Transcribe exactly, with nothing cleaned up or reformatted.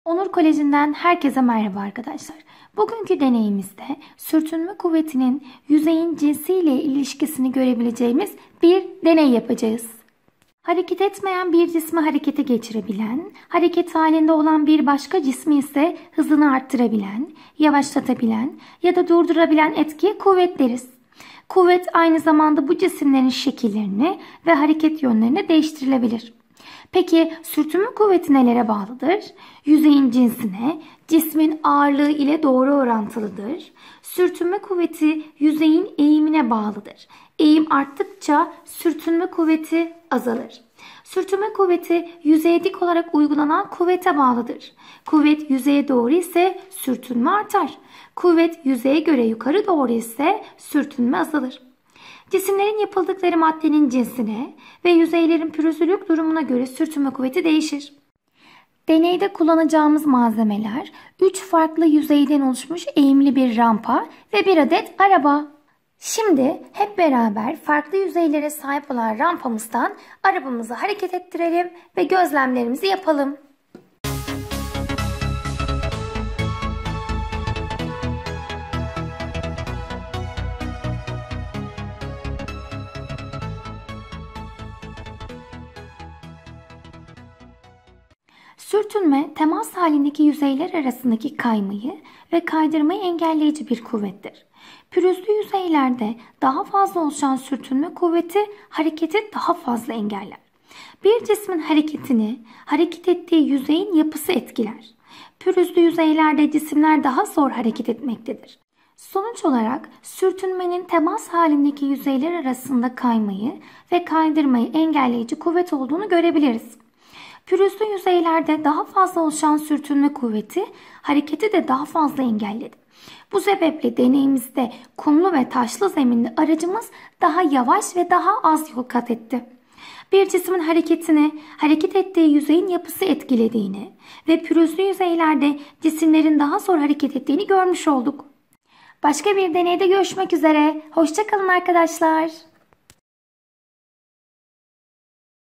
Onur Koleji'nden herkese merhaba arkadaşlar. Bugünkü deneyimizde sürtünme kuvvetinin yüzeyin cinsiyle ilişkisini görebileceğimiz bir deney yapacağız. Hareket etmeyen bir cismi harekete geçirebilen, hareket halinde olan bir başka cismi ise hızını arttırabilen, yavaşlatabilen ya da durdurabilen etkiye kuvvet deriz. Kuvvet aynı zamanda bu cisimlerin şekillerini ve hareket yönlerini değiştirilebilir. Peki sürtünme kuvveti nelere bağlıdır? Yüzeyin cinsine, cismin ağırlığı ile doğru orantılıdır. Sürtünme kuvveti yüzeyin eğimine bağlıdır. Eğim arttıkça sürtünme kuvveti azalır. Sürtünme kuvveti yüzeye dik olarak uygulanan kuvvete bağlıdır. Kuvvet yüzeye doğru ise sürtünme artar. Kuvvet yüzeye göre yukarı doğru ise sürtünme azalır. Cisimlerin yapıldıkları maddenin cinsine ve yüzeylerin pürüzlülük durumuna göre sürtünme kuvveti değişir. Deneyde kullanacağımız malzemeler üç farklı yüzeyden oluşmuş eğimli bir rampa ve bir adet araba. Şimdi hep beraber farklı yüzeylere sahip olan rampamızdan arabamızı hareket ettirelim ve gözlemlerimizi yapalım. Sürtünme, temas halindeki yüzeyler arasındaki kaymayı ve kaydırmayı engelleyici bir kuvvettir. Pürüzlü yüzeylerde daha fazla oluşan sürtünme kuvveti hareketi daha fazla engeller. Bir cismin hareketini hareket ettiği yüzeyin yapısı etkiler. Pürüzlü yüzeylerde cisimler daha zor hareket etmektedir. Sonuç olarak sürtünmenin temas halindeki yüzeyler arasında kaymayı ve kaydırmayı engelleyici kuvvet olduğunu görebiliriz. Pürüzlü yüzeylerde daha fazla oluşan sürtünme kuvveti hareketi de daha fazla engelledi. Bu sebeple deneyimizde kumlu ve taşlı zeminli aracımız daha yavaş ve daha az yol kat etti. Bir cismin hareketini hareket ettiği yüzeyin yapısı etkilediğini ve pürüzlü yüzeylerde cisimlerin daha zor hareket ettiğini görmüş olduk. Başka bir deneyde görüşmek üzere. Hoşça kalın arkadaşlar.